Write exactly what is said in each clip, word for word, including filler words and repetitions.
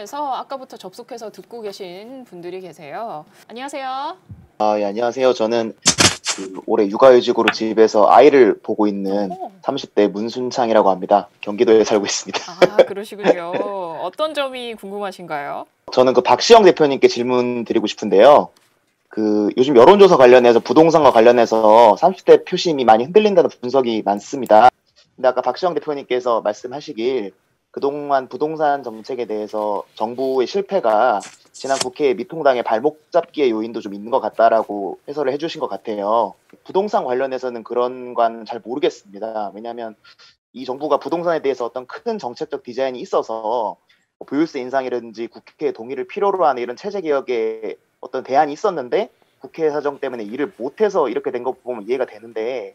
관련해서 아까부터 접속해서 듣고 계신 분들이 계세요. 안녕하세요. 아, 예, 안녕하세요. 저는 그 올해 육아휴직으로 집에서 아이를 보고 있는 어허. 삼십 대 문순창이라고 합니다. 경기도에 살고 있습니다. 아, 그러시군요. 어떤 점이 궁금하신가요? 저는 그 박시영 대표님께 질문 드리고 싶은데요. 그 요즘 여론조사 관련해서 부동산과 관련해서 삼십 대 표심이 많이 흔들린다는 분석이 많습니다. 근데 아까 박시영 대표님께서 말씀하시길 그동안 부동산 정책에 대해서 정부의 실패가 지난 국회 미통당의 발목 잡기의 요인도 좀 있는 것 같다라고 해설을 해주신 것 같아요. 부동산 관련해서는 그런 건 잘 모르겠습니다. 왜냐하면 이 정부가 부동산에 대해서 어떤 큰 정책적 디자인이 있어서 뭐 보유세 인상이라든지 국회 동의를 필요로 하는 이런 체제 개혁에 어떤 대안이 있었는데 국회 사정 때문에 일을 못해서 이렇게 된 거 보면 이해가 되는데,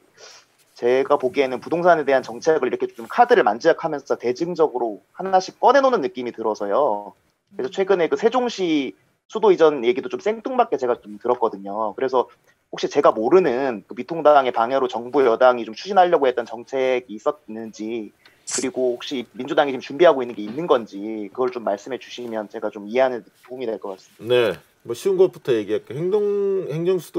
제가 보기에는 부동산에 대한 정책을 이렇게 좀 카드를 만지작하면서 대증적으로 하나씩 꺼내놓는 느낌이 들어서요. 그래서 최근에 그 세종시 수도 이전 얘기도 좀 생뚱맞게 제가 좀 들었거든요. 그래서 혹시 제가 모르는 그 미통당의 방해로 정부 여당이 좀 추진하려고 했던 정책이 있었는지, 그리고 혹시 민주당이 지금 준비하고 있는 게 있는 건지 그걸 좀 말씀해 주시면 제가 좀 이해하는 데 도움이 될 것 같습니다. 네, 뭐 쉬운 것부터 얘기할게요. 행동 행정수도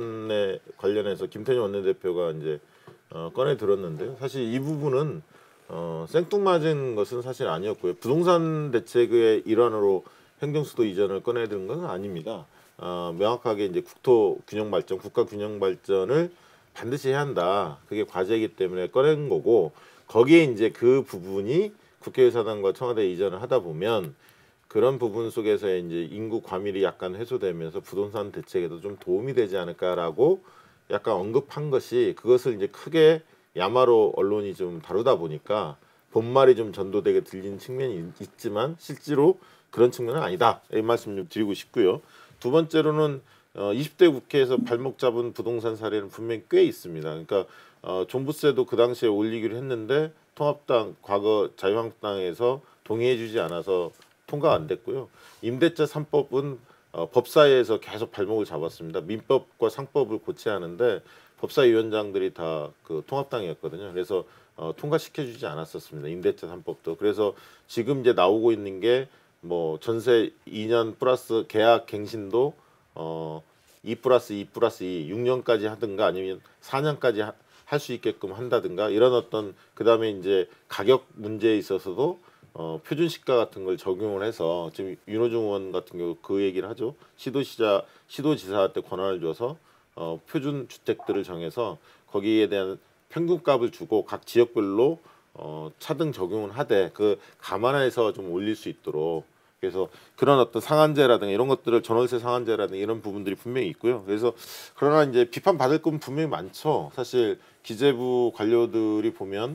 이전에 관련해서 김태년 원내대표가 이제 어, 꺼내 들었는데요. 사실 이 부분은 어, 생뚱맞은 것은 사실 아니었고요. 부동산 대책의 일환으로 행정수도 이전을 꺼내 든 건 아닙니다. 어, 명확하게 이제 국토 균형 발전, 국가 균형 발전을 반드시 해야 한다. 그게 과제이기 때문에 꺼낸 거고, 거기에 이제 그 부분이 국회의사당과 청와대 이전을 하다 보면 그런 부분 속에서 이제 인구 과밀이 약간 해소되면서 부동산 대책에도 좀 도움이 되지 않을까라고 약간 언급한 것이, 그것을 이제 크게 야마로 언론이 좀 다루다 보니까 본말이 좀 전도되게 들리는 측면이 있지만 실제로 그런 측면은 아니다, 이 말씀 좀 드리고 싶고요. 두 번째로는 어, 이십 대 국회에서 발목 잡은 부동산 사례는 분명히 꽤 있습니다. 그러니까 어, 종부세도 그 당시에 올리기로 했는데 통합당, 과거 자유한국당에서 동의해주지 않아서 통과가 안 됐고요. 임대차 삼 법은 어, 법사위에서 계속 발목을 잡았습니다. 민법과 상법을 고쳐야 하는데 법사위원장들이 다 그 통합당이었거든요. 그래서 어, 통과시켜주지 않았었습니다. 임대차 삼 법도. 그래서 지금 이제 나오고 있는 게 뭐 전세 이 년 플러스 계약 갱신도 어, 이 플러스 이 플러스 이 육 년까지 하든가 아니면 사 년까지 할 수 있게끔 한다든가, 이런 어떤, 그 다음에 이제 가격 문제에 있어서도 어, 표준 시가 같은 걸 적용을 해서, 지금 윤호중 의원 같은 경우 그 얘기를 하죠. 시도시자 시도지사한테 권한을 줘서 어, 표준 주택들을 정해서 거기에 대한 평균값을 주고 각 지역별로 어, 차등 적용을 하되 그 감안해서 좀 올릴 수 있도록, 그래서 그런 어떤 상한제라든가 이런 것들을, 전월세 상한제라든가 이런 부분들이 분명히 있고요. 그래서 그러나 이제 비판받을 건 분명히 많죠. 사실 기재부 관료들이 보면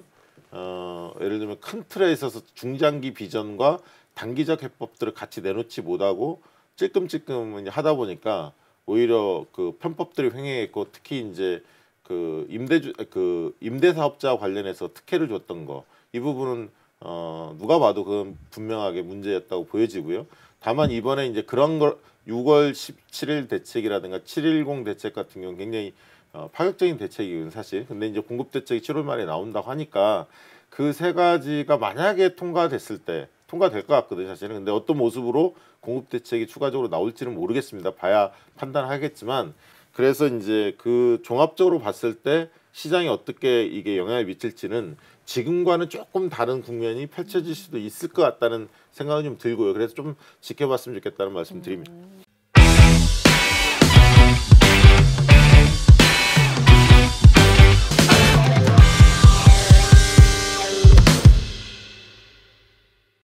어, 예를 들면 큰 틀에 있어서 중장기 비전과 단기적 해법들을 같이 내놓지 못하고 찔끔찔끔 이제 하다 보니까 오히려 그 편법들이 횡행했고, 특히 이제 그 임대주 그 임대사업자 관련해서 특혜를 줬던 거, 이 부분은 어, 누가 봐도 그건 분명하게 문제였다고 보여지고요. 다만 이번에 이제 그런 걸 유월 십칠일 대책이라든가 칠일공 대책 같은 경우는 굉장히 어, 파격적인 대책이거든요, 사실. 근데 이제 공급 대책이 칠월 말에 나온다고 하니까 그 세 가지가 만약에 통과됐을 때, 통과될 것 같거든요, 사실은. 근데 어떤 모습으로 공급 대책이 추가적으로 나올지는 모르겠습니다. 봐야 판단하겠지만, 그래서 이제 그 종합적으로 봤을 때 시장에 어떻게 이게 영향을 미칠지는 지금과는 조금 다른 국면이 펼쳐질 수도 있을 것 같다는 생각은 좀 들고요. 그래서 좀 지켜봤으면 좋겠다는 말씀 드립니다.